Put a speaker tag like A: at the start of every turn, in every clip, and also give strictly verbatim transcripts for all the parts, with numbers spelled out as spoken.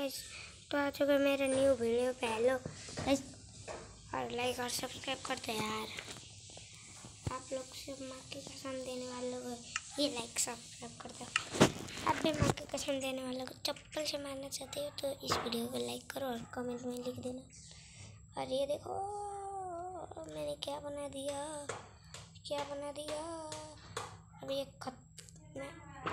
A: Guys, तो आ चुका मेरा न्यू वीडियो पे। हेलो गाइस, और लाइक और सब्सक्राइब करते यार। आप लोग से माँ की कसम देने वालों को ये लाइक सब्सक्राइब करते हो। आप भी माँ की कसम देने वालों को चप्पल से मारना चाहते हो तो इस वीडियो को लाइक करो और कमेंट में लिख देना। और ये देखो मैंने क्या बना दिया, क्या बना दिया। अब ये खत में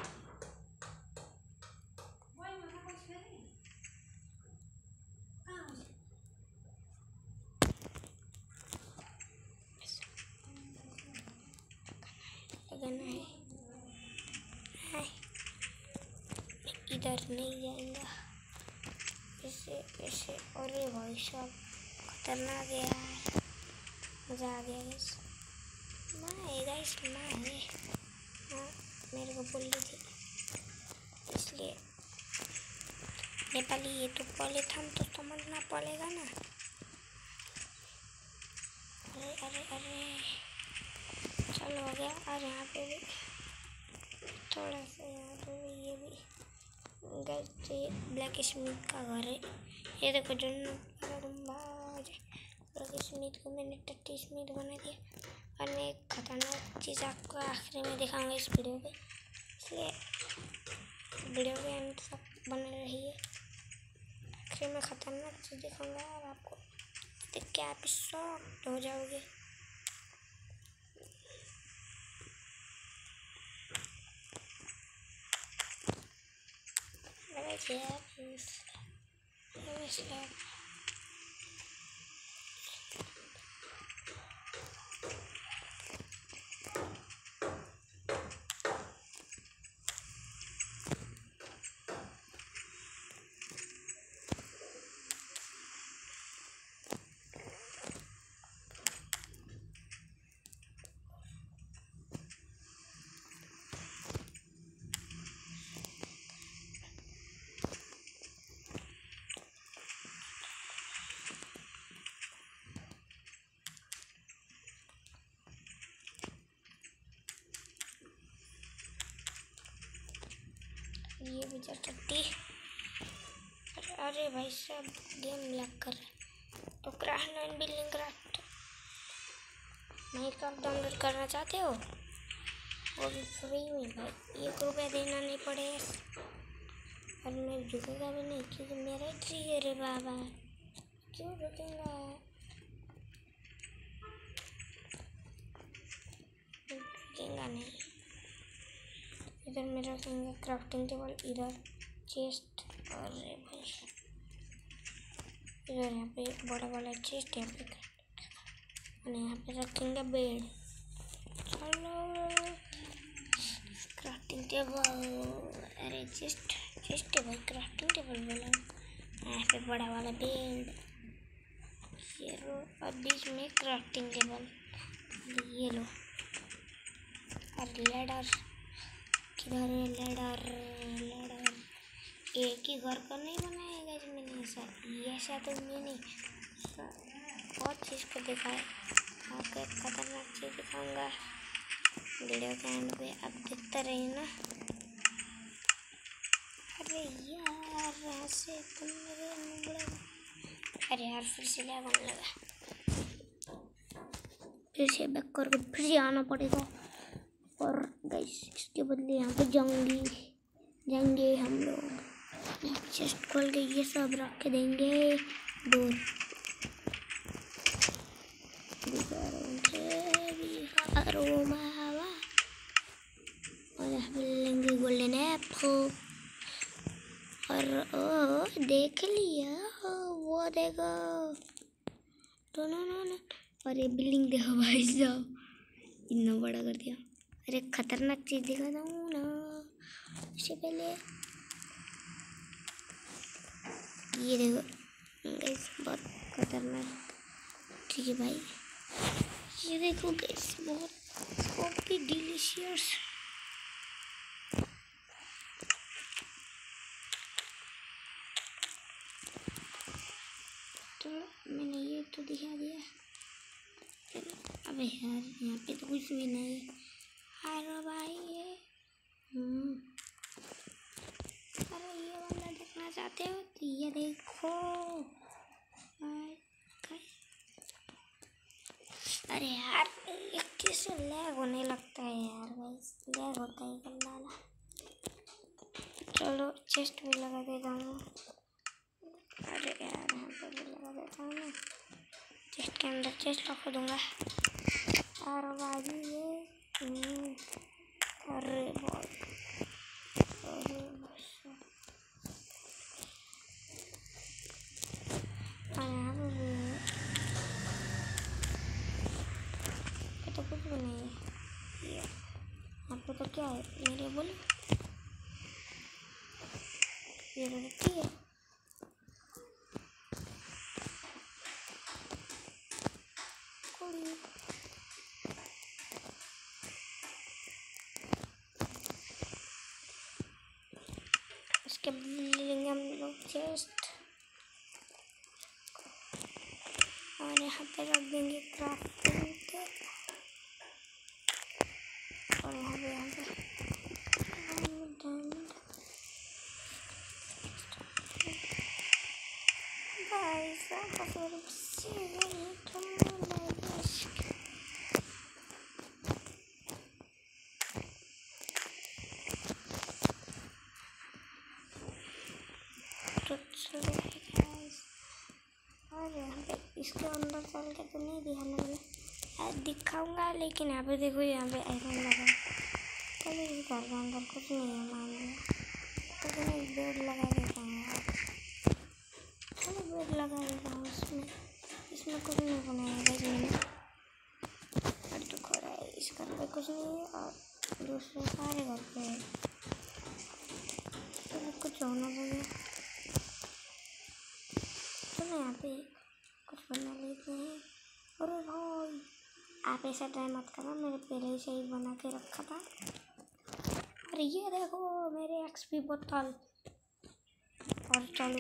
A: लगाना है। हाय, इधर नहीं जाएगा ऐसे ऐसे। अरे भाई साहब खतरनाक है यार, मज़ा आ गया गाइस। माँ है गाइस, माँ है। हाँ मेरे को बोल रही थी इसलिए नेपाली ये तो पॉलीथीन तो समझना पड़ेगा ना। अरे अरे अरे चलो हो गया। और यहाँ पे भी थोड़ा सा, यहाँ पे भी ये भी गाइस। तो ये ब्लैक स्मिथ का घर है। ये देखो जो ब्लैक स्मिथ को मैंने टट्टी स्मिथ बना दिया। और मैं एक खतरनाक चीज़ आपको आखिरी में दिखाऊंगा इस वीडियो पे, इसलिए वीडियो के एंड तक बने रहिए। आखिरी में खतरनाक चीज़ दिखाऊंगा और आपको देख के आप शॉक्ड हो जाओगे। ये भी टट्टी। अरे अरे भाई साहब गेम लग कर तो craft and building craft Minecraft download करना चाहते हो वो भी फ्री में भाई, एक रुपया देना नहीं पड़ेगा। और मैं झुकेगा भी नहीं क्योंकि मेरा ट्री है रे बाबा, क्यों झुकेगा। झुकेगा नहीं। इधर मेरा रखेंगे क्राफ्टिंग टेबल, इधर चेस्ट। और भाई इधर यहाँ पे बड़ा वाला चेस्ट, यहाँ पे और यहाँ पे रखेंगे बेड। चलो क्राफ्टिंग टेबल, अरे चेस्ट चेस्ट है भाई, क्राफ्टिंग टेबल बोला। यहाँ पे बड़ा वाला बेड, ये लो। और बीच में क्राफ्टिंग टेबल, ये लो। और लैडर किधर है? लैडर लैडर एक ही घर का नहीं बनाएगा जो मैंने ऐसा ये ऐसा तो मैं नहीं बहुत चीज़ को दिखाया। आपको एक खतरनाक चीज़ दिखाऊंगा वीडियो के एंड पे, आप देखते रहिए ना। अरे यार ऐसे तुम मेरे, अरे यार फिर से लैग होने लगा, फिर से बैक करके फिर से आना पड़ेगा। और गाइस इसके बदले यहाँ पे जाएंगे जाएंगे हम लोग। चेस्ट खोल के ये सब रख के देंगे दूर। और यहाँ पे लेंगे गोल्डन एप्पल। और ओ देख लिया वो देखो तो ना ना ना। और ये बिल्डिंग देखो भाई साहब, इतना बड़ा कर दिया। अरे खतरनाक चीज़ दिखाता हूँ ना इससे पहले। ये देखो गाइस बहुत खतरनाक, ठीक है भाई। ये देखो गाइस बहुत कॉफी डिलीशियस। तो मैंने ये तो दिखा दिया। अबे यार यहाँ पे तो कुछ भी नहीं है। हेलो भाई ये हम्म अरे ये वाला देखना चाहते हो तो ये देखो। अरे यार एक कैसे लैग होने लगता है यार, गाइस लैग होता है गंदा। चलो चेस्ट भी लगा देता हूँ। अरे यार यहाँ पर भी लगा देता हूँ ना, चेस्ट के अंदर चेस्ट रख दूँगा। और बाजी ये अरे बहुत अरे तो कुछ भी नहीं है यहाँ पे। तो क्या है मेरे बोलो, ये तो रखी है। उसके लेंगे हम लोग चेस्ट, और यहाँ पे रख देंगे क्राफ्टिंग के। और यहाँ पे यहाँ पे गाइस आपका फिर और यहाँ पे इसके अंदर चल के तो नहीं दिखाने वाले, दिखाऊंगा लेकिन यहाँ पे देखो, यहाँ पे आयरन लगा। चलो इस घर के अंदर कुछ नहीं है, मान लिया तो मैं एक बेड लगा देता हूँ यार। चलो बेड लगा देता हूँ इसमें, इसमें कुछ नहीं बनाया भाई मैंने। और दुख हो रहा है, इस घर पे कुछ नहीं है और दूसरे सारे घर पे है। तो कुछ होना चाहिए। चलो यहाँ पे कुछ बना लेते हैं। अरे भाई आप ऐसा ट्राई मत करना, मैंने पहले से ही बना के रखा था। अरे ये देखो मेरे एक्सपी बोतल। और चलो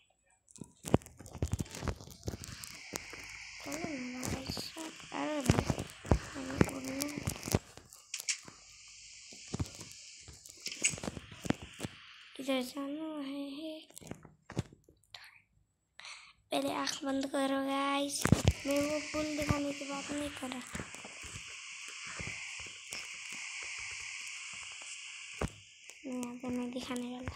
A: चलो अरे भाई इधर जाना है। पहले आँख बंद करो गाइस, मैं वो फूल दिखाने की बात नहीं कर रहा। यहाँ पे मैं दिखाने वाला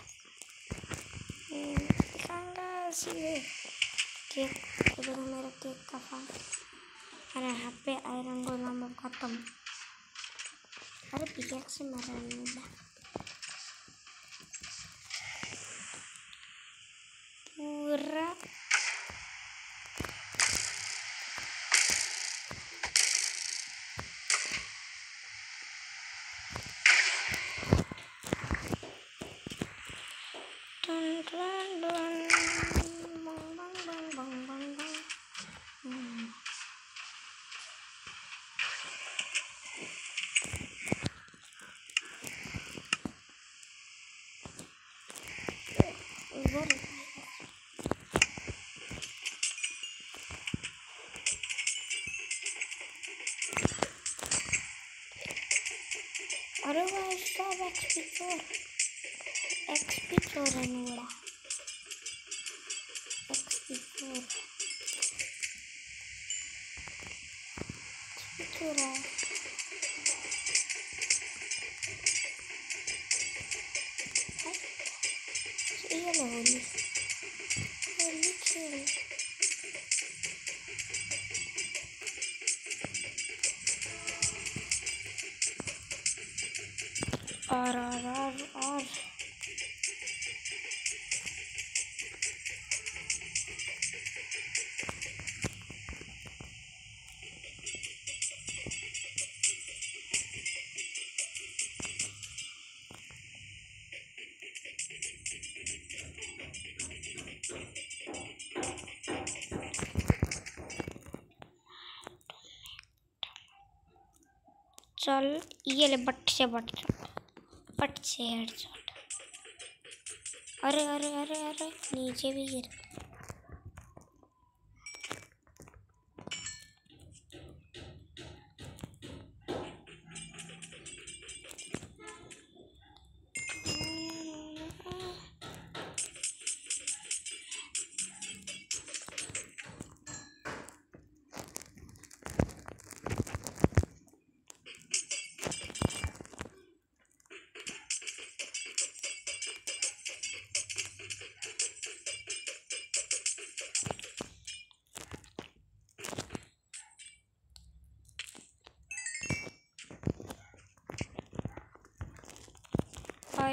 A: दिखाऊंगा सीधे केक। इधर मेरा केक का फार्म। अरे यहाँ पे आयरन गोला खत्म। अरे पिकेक से मारा नहीं पूरा। Dun, dun, dun. Bang, bang, bang, bang, bang, bang. Hmm. Udah. Aduh guys, stop X P four. X P four ini udah. X P four. X P four ya. Iya lah ini. Ini kiri. और और और और चल ये ले but से but but से headshot. अरे अरे अरे अरे नीचे भी गिर।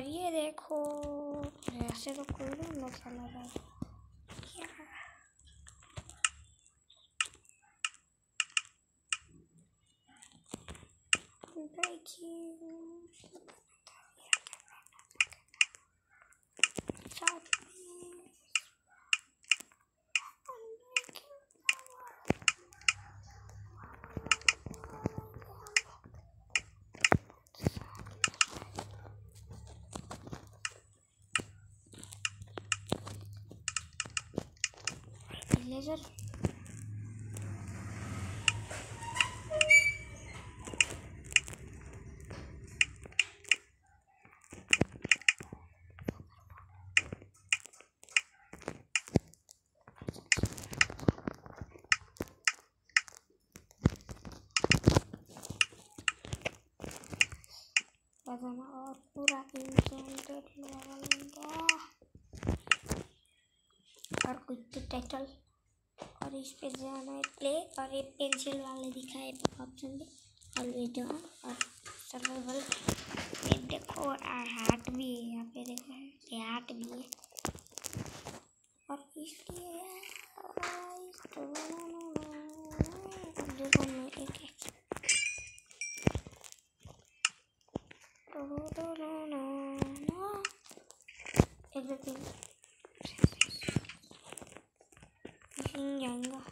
A: और ये देखो ऐसे तो कोई नहीं मसाला डाल लेजर और पूरा इंटेंटेड लेवल और कुछ टाइटल और इस पे जाना है प्ले और ये पेंसिल वाले दिखाए ऑप्शन पे ऑलवेज ऑन और सर्वाइवल ये देखो और हार्ट भी है यहाँ पे देखो ये हार्ट भी है और इसलिए देखो मैं एक एक एक जाएगा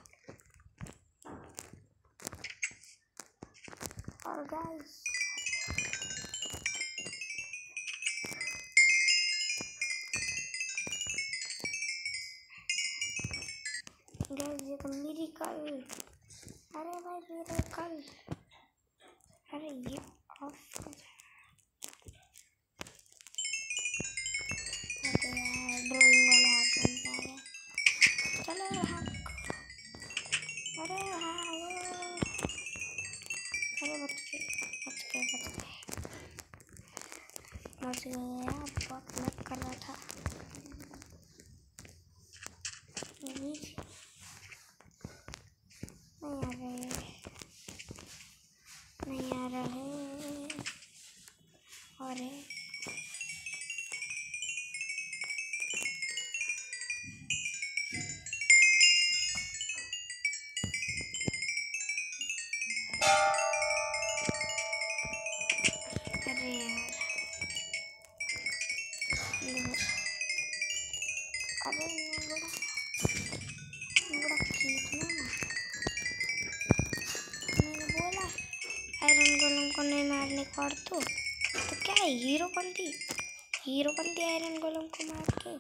A: और गाइस गाइस ये तो मेरी कल अरे भाई मेरे कल अरे ये ऑफ कर ड्राइंग वाला ऑप्शन आ गया चलो हाँ अरे हाँ अरे बच गए बच गए बच गए बच गए बहुत लग कर रहा था नहीं आ रहे नहीं आ रहे और अरे यार अरे बड़ा बड़ा खींचना ना मैंने बोला आयरन गोलम को नहीं मारने को और तो तो क्या है हीरो बंदी हीरो बंदी आयरन गोलम को मार के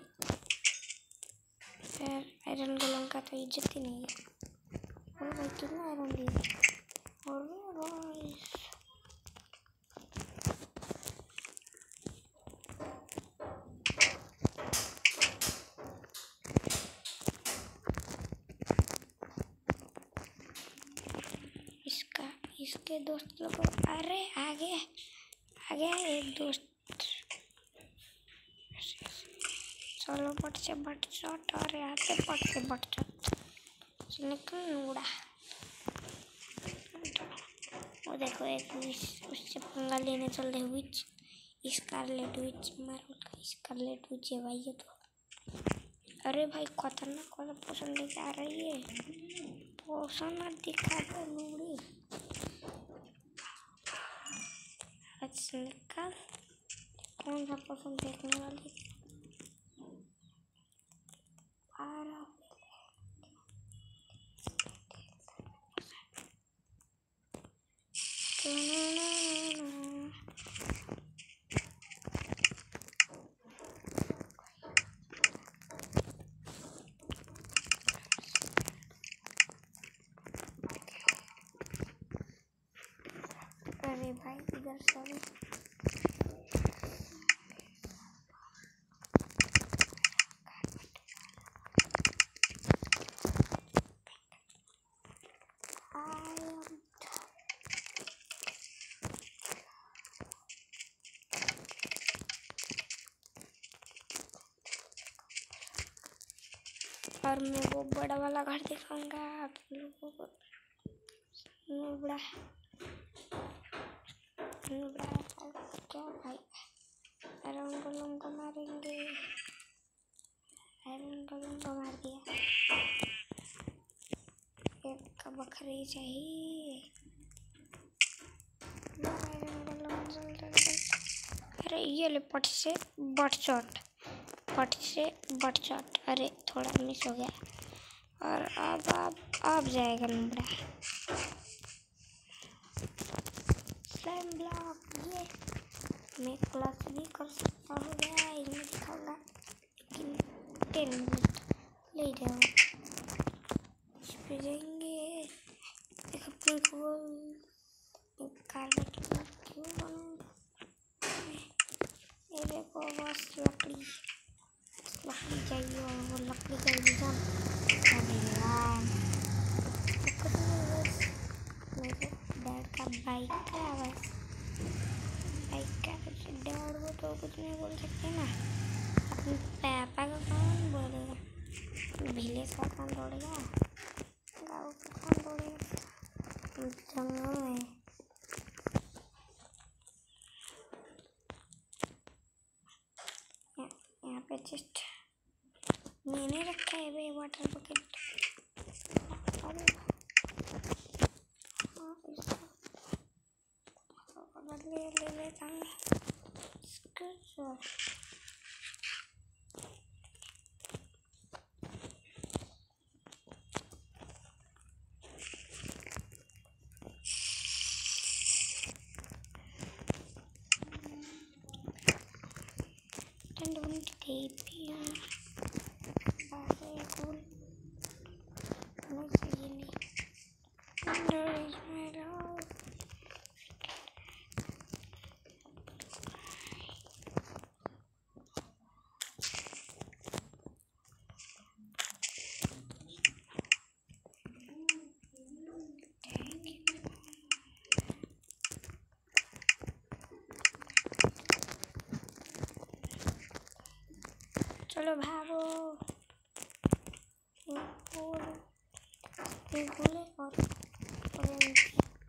A: यार आयरन गोलम का तो इज्जत ही नहीं है और भाई कितना आयरन दिया और भाई इसका इसके दोस्त लोग अरे आगे आगे एक दोस्त चलो बट से बट शॉट और आते बट से बट शॉट निकल उड़ा वो देखो एक उससे पंगा लेने चल रहे विच स्कारलेट विच मारो स्कारलेट विच है भाई ये तो अरे भाई खतरनाक वाला पोषण लेके आ रही है पोषण मत दिखा दो लूड़ी अच्छा निकल कौन सा पोषण देखने वाली आ रहा अरे भाई इधर सॉरी और मैं वो बड़ा वाला घर दिखाऊंगा आप लोगों को बड़ा बड़ा क्या भाई आयरन गोलम को मारेंगे। आयरन गोलम को मार दिया। एक बकरी चाहिए। आयरन गोलम जल्दी जल्दी। अरे ये ले पट से बट शॉट, पट से बट शॉट। अरे थोड़ा मिस हो गया। और अब अब अब जाएगा नंबरा। स्लाइम ब्लॉक, ये मैं क्लास भी कर सकता हूँ गाइस, मैं दिखाऊंगा। लेकिन टेन मिनट ले जाओ। इस पे जाएंगे। एक अपने को कार्बेट क्यों बनूँ? ये देखो बस लकड़ी लकड़ी चाहिए और वो लकड़ी का इंतजाम। अरे यार कुछ नहीं, बस मेरे डैड का बाइक का बस बाइक का डैड वो तो कुछ नहीं बोल सकते ना। अपने पापा का कौन बोलेगा? विलेज का कौन दौड़ेगा? गाँव का कौन दौड़ेगा? जंगल में यहाँ पे जस्ट मैंने रखा है वे वाटर बकेट। अरे हाँ इसको बदले ले लेता हूँ। चलो भागो। गोले और ऑरेंज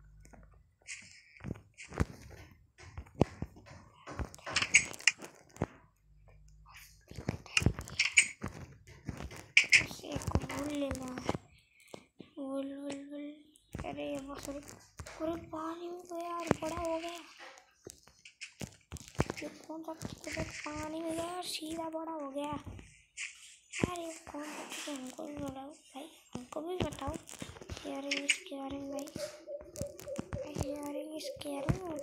A: एक गोल लेना है। गोल गोल गोल। अरे वो सॉरी, पूरे पानी में गया यार, बड़ा हो गया। ये कौन सा पानी में गया और सीधा बड़ा हो गया यार। ये कौन सा चीज़ हमको भी बताओ भाई, हमको भी बताओ यार इसके बारे में भाई। यार इसके बारे में